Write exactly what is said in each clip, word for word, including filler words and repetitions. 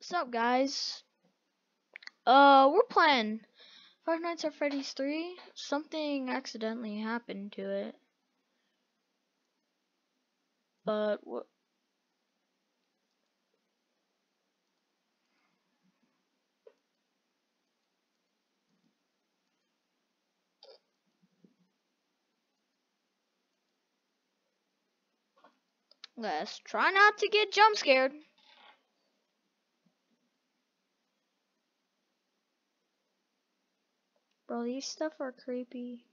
What's up, guys? Uh, we're playing Five Nights at Freddy's three. Something accidentally happened to it. But what? Let's try not to get jump scared. Bro, these stuff are creepy.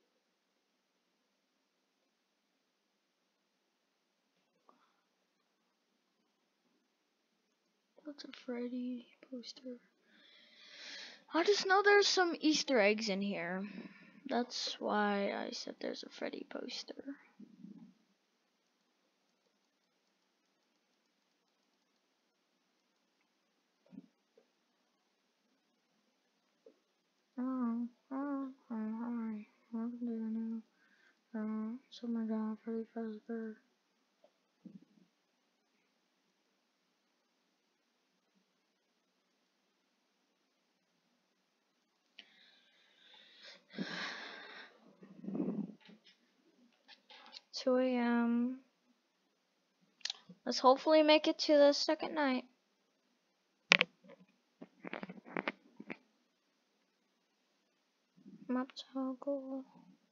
What's a Freddy poster? I just know there's some Easter eggs in here. That's why I said there's a Freddy poster. Oh, oh, oh, hi. Welcome to the new, uh, Summer Dawn Freddy Fazbear. two A M Let's hopefully make it to the second night. Map toggle.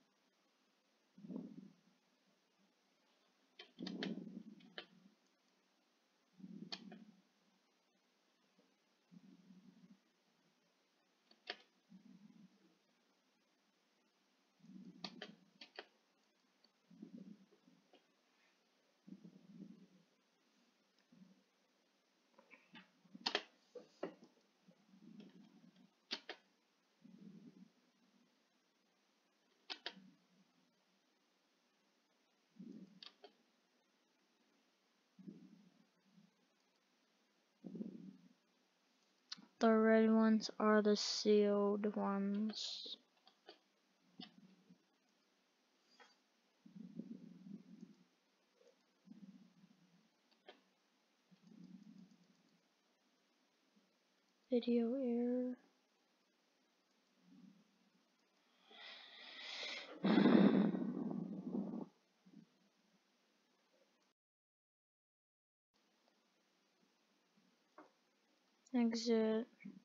The red ones are the sealed ones. Video error. Exit.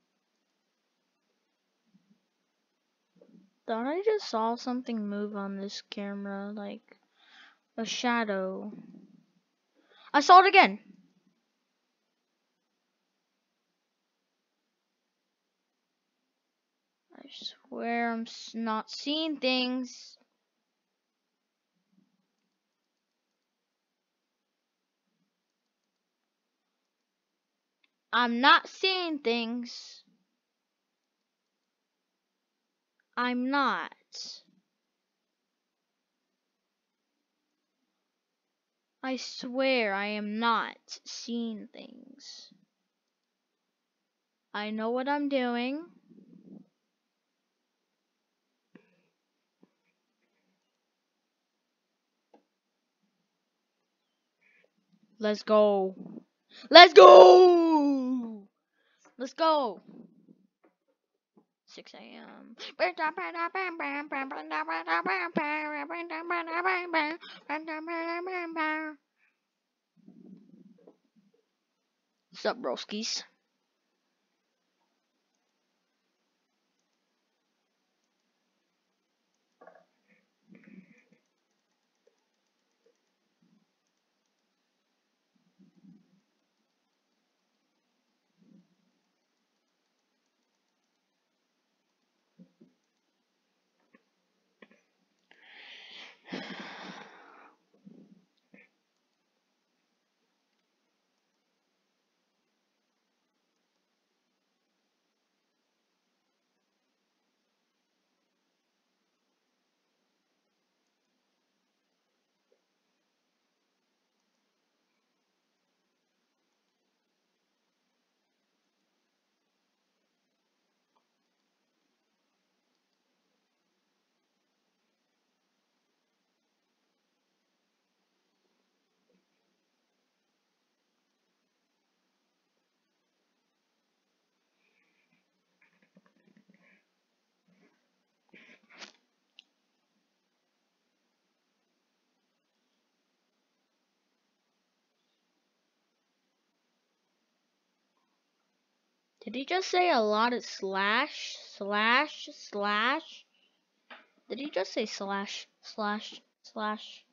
Thought I just saw something move on this camera, like a shadow. I saw it again. I swear I'm not seeing things. I'm not seeing things. I'm not. I swear I am not seeing things. I know what I'm doing. Let's go. Let's go. Let's go. six A M What's up, broskies? Did he just say a lot of slash, slash, slash? Did he just say slash, slash, slash?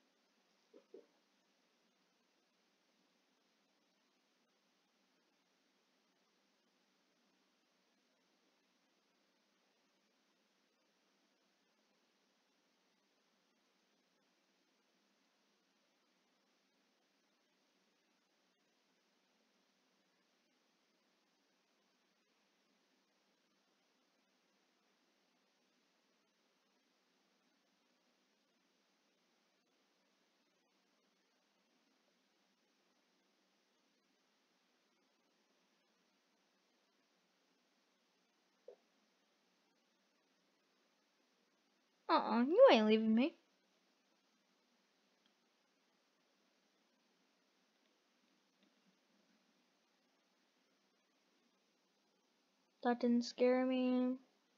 Uh-uh, you ain't leaving me. That didn't scare me.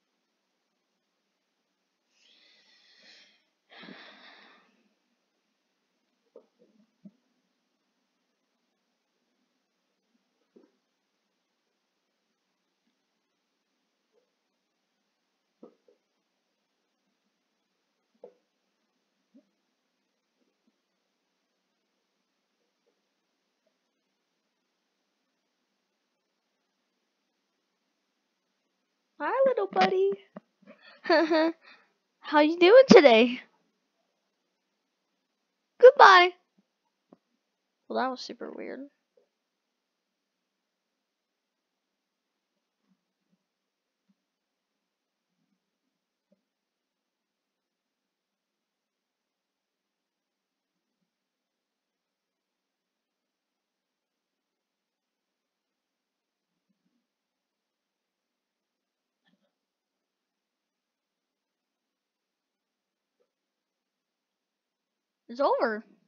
Hi, little buddy. How you doing today? Goodbye. Well, that was super weird. It's over.